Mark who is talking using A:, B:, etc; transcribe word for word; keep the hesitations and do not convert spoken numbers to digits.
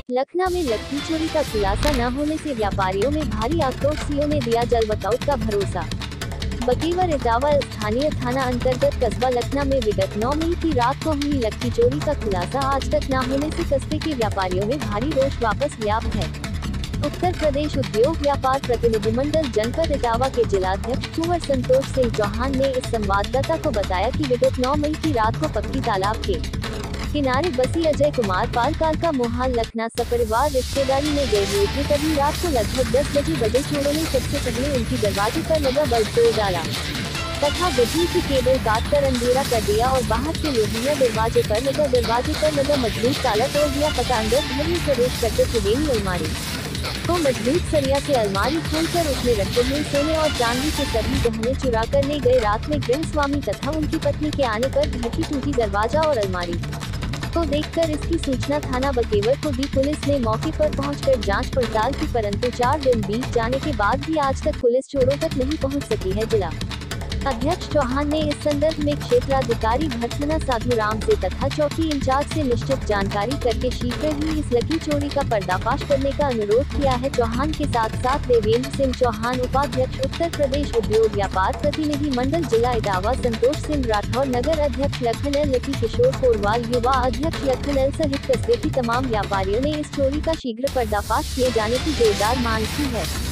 A: लखनऊ में लक्की चोरी का खुलासा न होने से व्यापारियों में भारी आक्रोश। सीओ ने दिया जल बकौत का भरोसा। बकेवर इटावा स्थानीय थाना अंतर्गत कस्बा लखनऊ में विगत नौ मई की रात को हुई लक्की चोरी का खुलासा आज तक न होने से कस्बे के व्यापारियों में भारी रोष वापस व्याप्त है। उत्तर प्रदेश उद्योग व्यापार प्रतिनिधिमंडल जनपद इटावा के जिलाध्यक्ष कुंवर संतोष सिंह चौहान ने इस संवाददाता को बताया कि विगत नौ मई की रात को पक्की तालाब के किनारे बसी अजय कुमार पाल का मोहाल लखनऊ सपरिवार रिश्तेदारी में गए हुए थे। तभी रात को लगभग दस बजे बड़े चोरों ने सबसे पहले उनकी दरवाजे पर लगा बल्ब तोड़ डाला तथा बिजली की केबल काट कर अंधेरा कर दिया और बाहर से लोहिया दरवाजे पर लगा दरवाजे पर लगा मजबूत ताला तोड़ दिया तथा अंदर घर में प्रवेश करके त्रिवेणी अलमारी को मजबूत सरिया से अलमारी खोलकर उसमें रखे हुए सोने और चांदी के सभी गहने चुरा कर ले गए। रात में गृह स्वामी तथा उनकी पत्नी के आने पर घर की टूटी दरवाजा और अलमारी को देखकर इसकी सूचना थाना बकेवर को दी। पुलिस ने मौके पर पहुंचकर जांच पड़ताल की, परंतु चार दिन बीत जाने के बाद भी आज तक पुलिस चोरों तक नहीं पहुंच सकी है। जिला अध्यक्ष चौहान ने इस संदर्भ में क्षेत्राधिकारी भरथना साधु राम से तथा चौकी इंचार्ज से निश्चित जानकारी करके शीघ्र ही इस लकी चोरी का पर्दाफाश करने का अनुरोध किया है। चौहान के साथ साथ देवेंद्र सिंह चौहान उपाध्यक्ष उत्तर प्रदेश उद्योग व्यापार प्रतिनिधि मंडल जिला इटावा संतोष सिंह राठौर, नगर अध्यक्ष लखनऊ लकी किशोर कोरवाल, युवा अध्यक्ष लखनऊ सहित कस्बे की तमाम व्यापारियों ने इस चोरी का शीघ्र पर्दाफाश किए जाने की जोरदार मांग की है।